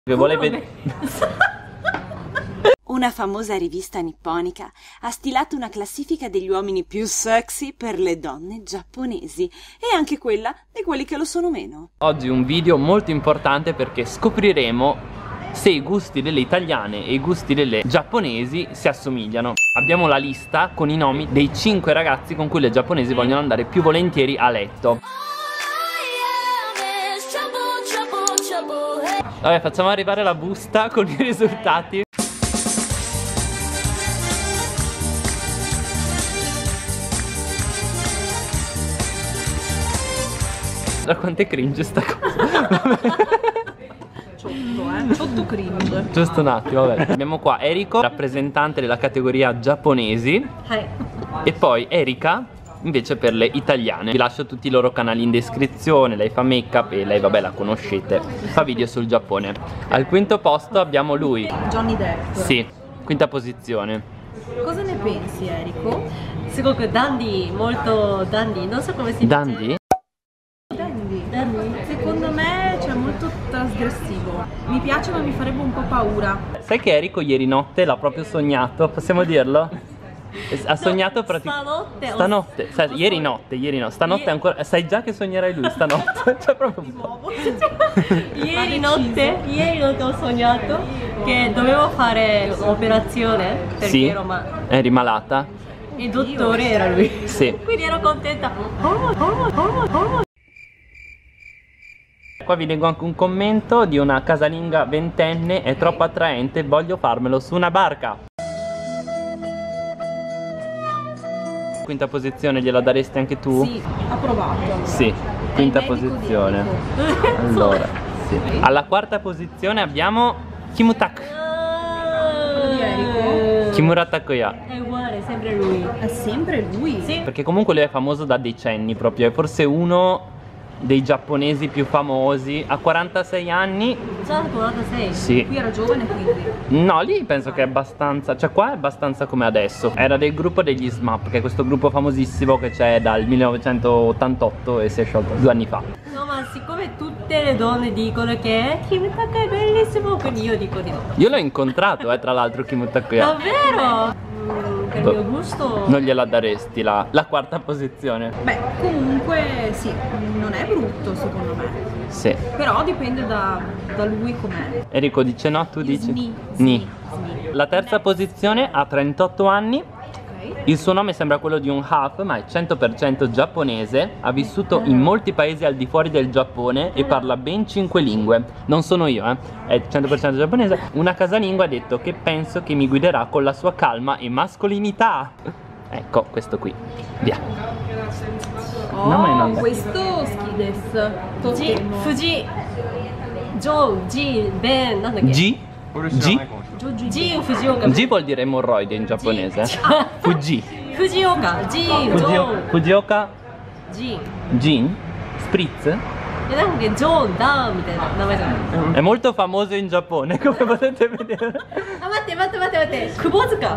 Che vuole vedere. Una famosa rivista nipponica ha stilato una classifica degli uomini più sexy per le donne giapponesi e anche quella di quelli che lo sono meno. Oggi un video molto importante perché scopriremo se i gusti delle italiane e i gusti delle giapponesi si assomigliano. Abbiamo la lista con i nomi dei 5 ragazzi con cui le giapponesi vogliono andare più volentieri a letto. Vabbè, facciamo arrivare la busta con i risultati. Da quanto è cringe sta cosa. Ciotto cringe. Giusto un attimo, vabbè. Abbiamo qua Eriko, rappresentante della categoria giapponesi. E poi Erika invece per le italiane. Vi lascio tutti i loro canali in descrizione. Lei fa make up e lei, vabbè, la conoscete, fa video sul Giappone. Al quinto posto abbiamo lui, Johnny Depp. sì, quinta posizione. Cosa ne pensi, Eriko? すごくダンディー、molto dandy, non so come si dice. Dandy? Dandy. Secondo me c'è molto trasgressivo. Mi piace ma mi farebbe un po' paura. Sai che Eriko ieri notte l'ha proprio sognato, possiamo dirlo? Ha sognato praticamente stanotte, ieri notte, stanotte ancora, sai già che sognerai lui stanotte. Cioè proprio Ieri notte ho sognato che dovevo fare un'operazione perché sì, eri malata. Il dottore era lui. Sì. Quindi ero contenta. Qua vi leggo anche un commento di una casalinga ventenne: è troppo attraente, voglio farmelo su una barca. Quinta posizione gliela daresti anche tu? Sì, approvato. Sì, quinta posizione. Allora, sì. Alla quarta posizione abbiamo Kimutak. Quello di Eriko? Kimura Takuya. È uguale, è sempre lui. È sempre lui? Sì. Perché comunque lui è famoso da decenni proprio, è forse uno dei giapponesi più famosi. Ha 46 anni. Già 46. Sì. Qui era giovane quindi. No, lì penso che è abbastanza, cioè qua è abbastanza come adesso. Era del gruppo degli SMAP, che è questo gruppo famosissimo che c'è dal 1988 e si è sciolto 2 anni fa. No, ma siccome tutte le donne dicono che Kimutaka è bellissimo, quindi io dico di no. Io l'ho incontrato, tra l'altro, Kimutakuya. Davvero? Per mio gusto. Non gliela daresti la quarta posizione? Beh, comunque sì, non è brutto secondo me. Sì. Però dipende da lui com'è. Enrico dice no, tu dici? Sni. Ni. La terza posizione ha 38 anni. Il suo nome sembra quello di un half, ma è 100% giapponese. Ha vissuto in molti paesi al di fuori del Giappone e parla ben 5 lingue. Non sono io, è 100% giapponese. Una casalinga ha detto che penso che mi guiderà con la sua calma e mascolinità. Ecco, questo qui. Via. Oh, questo Skides. Fuji Joe Ben,なんだっけ? G? G? Jin Fujioka. G vuol dire emorroide in giapponese. Fuji. Fujioka. Jin Joe. Fujioka. Jin. Jin? Spritz? なんかジョー・ダウンみたいな名前じゃない？ È molto famoso in Giappone, come potete vedere. あ、待って窪塚。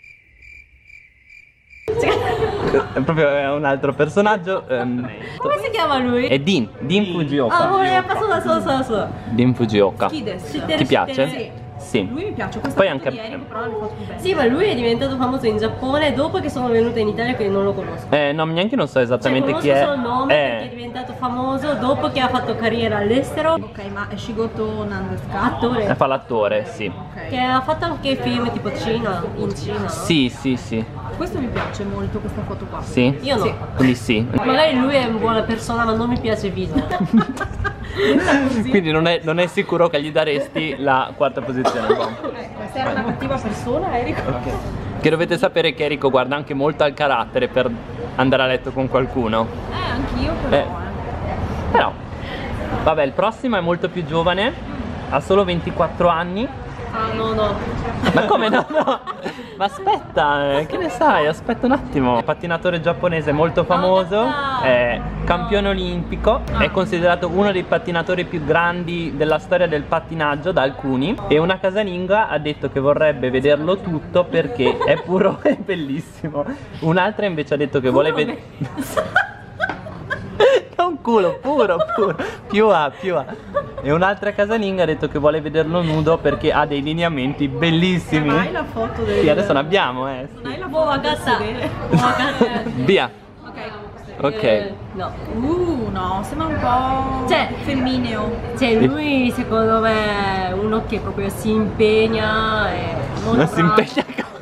È proprio un altro personaggio. Come si chiama lui? È Din Fujioka. あ、やっぱそうだそう。 Din Fujioka. Skides. Ti piace? Sì. Sì. Lui mi piace, questa Poi foto anche di Eriko però le foto più belle. Sì, ma lui è diventato famoso in Giappone dopo che sono venuta in Italia, quindi non lo conosco. No, neanche non so esattamente Cioè, chi è. conosco solo il nome perché è diventato famoso dopo che ha fatto carriera all'estero. Ok, ma è Shigoto Nandeska? Attore. Fa l'attore, sì. Ok. Che ha fatto anche film tipo Cina, in Cina, no? Sì, sì, sì. Questo mi piace molto, questa foto qua. Sì? Io no. Sì. Quindi sì. Magari lui è una buona persona, ma non mi piace il viso. Quindi non è sicuro che gli daresti la quarta posizione. Sei una cattiva persona, Eriko? Che dovete sapere che Eriko guarda anche molto al carattere per andare a letto con qualcuno. Anch'io però. Però, vabbè, il prossimo è molto più giovane, ha solo 24 anni. Ah, no. Ma come no? Ma aspetta, che ne sai? Aspetta un attimo. Pattinatore giapponese molto famoso, è campione olimpico, è considerato uno dei pattinatori più grandi della storia del pattinaggio da alcuni. E una casalinga ha detto che vorrebbe vederlo tutto perché è puro e bellissimo. Un'altra invece ha detto che vuole vedere... È un culo, puro. Più A. E un'altra casalinga ha detto che vuole vederlo nudo perché ha dei lineamenti bellissimi. Non hai la foto del... Sì, adesso ne abbiamo, Non hai la Boh, foto del ragazza. sedere? Via. Ok. No. No, sembra un po' Cioè, femmineo. Cioè lui secondo me è uno che proprio si impegna e molto Non si bravo. impegna.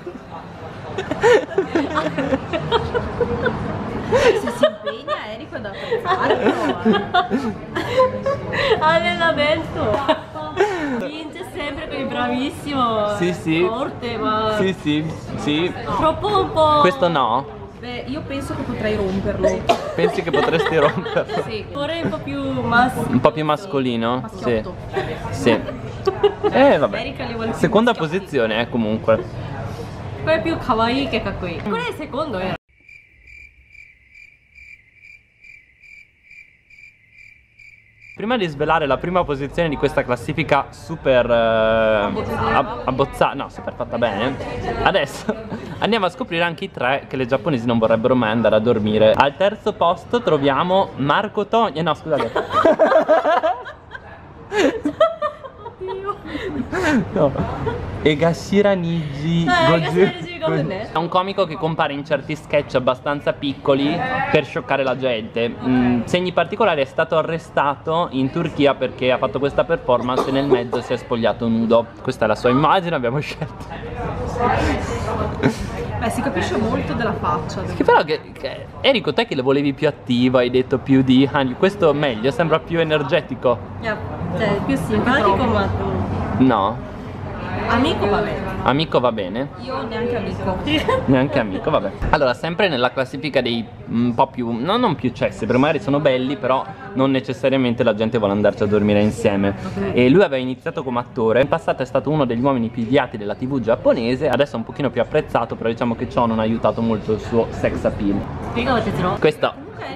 Se si impegna Erika è da apprezzare. Allenamento. Vince sempre con il bravissimo. Sì. Forte, ma Sì. troppo un po'. Questo no. Beh, io penso che potrei romperlo. Pensi che potresti romperlo? Sì. Vorrei un po' più Un po' più mascolino? Maschiotto. Sì. Vabbè. Erika le vuole più Seconda maschioti. posizione, comunque. Quello è più kawaii che kakkoi. Quello è il secondo, era. Prima di svelare la prima posizione di questa classifica super abbozzata, no, super fatta bene, adesso andiamo a scoprire anche i 3 che le giapponesi non vorrebbero mai andare a dormire. Al terzo posto troviamo Marco Togni, no scusate. No. Egashira Niji è un comico che compare in certi sketch abbastanza piccoli per scioccare la gente. Segni particolari: è stato arrestato in Turchia perché ha fatto questa performance e nel mezzo si è spogliato nudo. Questa è la sua immagine, abbiamo scelto. Beh, si capisce molto della faccia. Che però Enrico, te che le volevi più attiva, hai detto più di questo meglio, sembra più energetico. Cioè, più simpatico, ma tu. No. Amico va bene. Amico va bene? Io neanche amico. Neanche amico, vabbè. Allora, sempre nella classifica dei un po' più, no, non più cessi, perché magari sono belli, però non necessariamente la gente vuole andarci a dormire insieme. E lui aveva iniziato come attore, in passato è stato uno degli uomini più odiati della TV giapponese, adesso è un pochino più apprezzato, però diciamo che ciò non ha aiutato molto il suo sex appeal. Questo.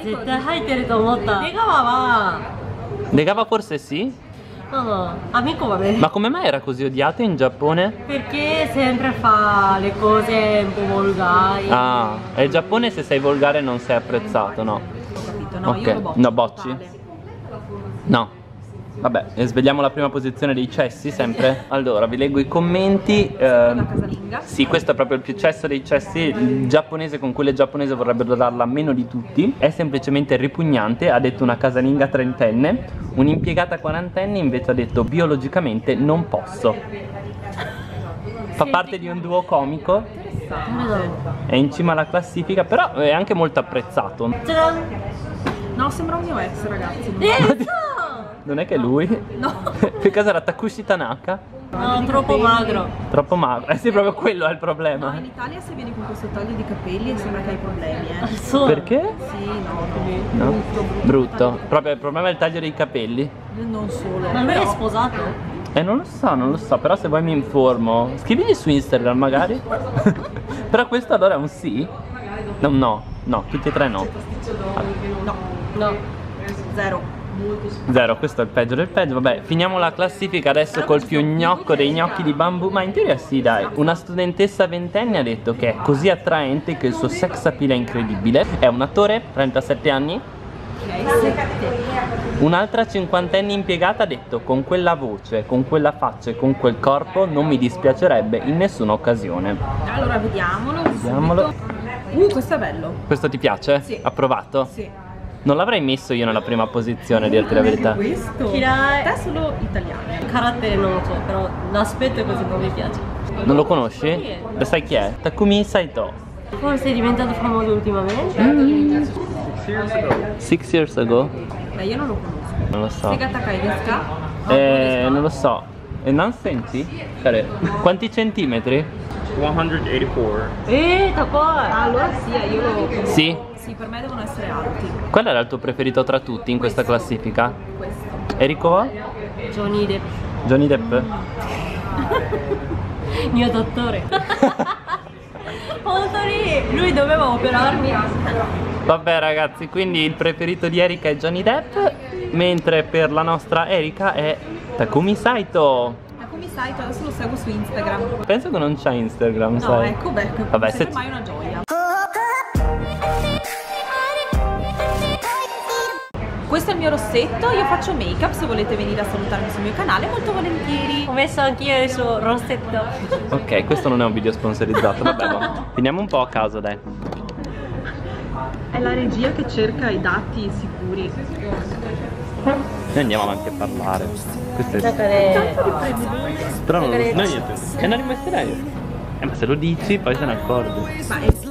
Negava forse sì? No, amico va bene. Ma come mai era così odiato in Giappone? Perché sempre fa le cose un po' volgari. Ah, e il Giappone se sei volgare non sei apprezzato, no? Ho capito, no, Ok. io lo boccio. No, bocci? totale. No. Vabbè, e svegliamo la prima posizione dei cessi sempre. Allora, vi leggo i commenti. La casalinga. Sì, questo è proprio il più cesso dei cessi. Il giapponese con cui le giapponesi vorrebbero darla meno di tutti. È semplicemente ripugnante, ha detto una casalinga trentenne. Un'impiegata quarantenne invece ha detto biologicamente non posso. Fa parte di un duo comico. È in cima alla classifica, però è anche molto apprezzato. No, sembra un mio ex, ragazzi. Non è che lui? No. Per caso era Takushi Tanaka? No, troppo magro. Troppo magro. Eh sì, proprio quello è il problema. No, in Italia se vieni con questo taglio di capelli sembra che hai problemi, Perché? Sì, no, No? brutto. Brutto. Proprio il problema è il taglio dei capelli. Non solo. Ma lui è però- sposato? Non lo so, però se vuoi mi informo. Scrivigli su Instagram magari. Però questo allora è un sì? No, tutti e tre no. No, zero. Zero, questo è il peggio del peggio. Vabbè, finiamo la classifica adesso col più gnocco dei gnocchi di bambù. Ma in teoria sì, dai. Una studentessa ventenne ha detto che è così attraente che il suo sex appeal è incredibile. È un attore, 37 anni. Un'altra cinquantenne impiegata ha detto: con quella voce, con quella faccia e con quel corpo non mi dispiacerebbe in nessuna occasione. Allora vediamolo. Vediamolo. subito. Questo è bello. Questo ti piace? Sì. Approvato? Sì. Non l'avrei messo io nella prima posizione, a dirti la verità. Questo. Kirai. Te solo italiano. Il carattere non lo so, però l'aspetto è così, non mi piace. Non lo conosci? Lo sai chi è? Takumi Saito. Forse è diventato famoso ultimamente. 6 years ago? Beh, io non lo conosco. Non lo so. Segata kai desu ka? Non lo so. E non senti? Quanti centimetri? 184. Takoi! Allora sì, io lo conosco. Sì? Sì, per me devono essere alti. Qual era il tuo preferito tra tutti in questa classifica? Questo. Enrico? Johnny Depp, Johnny Depp? mio dottore. Lui doveva operarmi. Vabbè ragazzi, quindi il preferito di Erika è Johnny Depp, mentre per la nostra Erika è Takumi Saito. Takumi Saito, adesso lo seguo su Instagram. Penso che non c'ha Instagram, No, sai? ecco, beh, Vabbè, sempre se mai una gioia. questo è il mio rossetto, io faccio make up, se volete venire a salutarmi sul mio canale molto volentieri. Ho messo anch'io il suo rossetto. Ok, questo non è un video sponsorizzato, vabbè, ma finiamo un po' a caso, dai. È la regia che cerca i dati sicuri. Noi andiamo avanti a parlare. Questo è... Però non lo... È una rimessa lei. Ma se lo dici poi se ne accorge. Ma è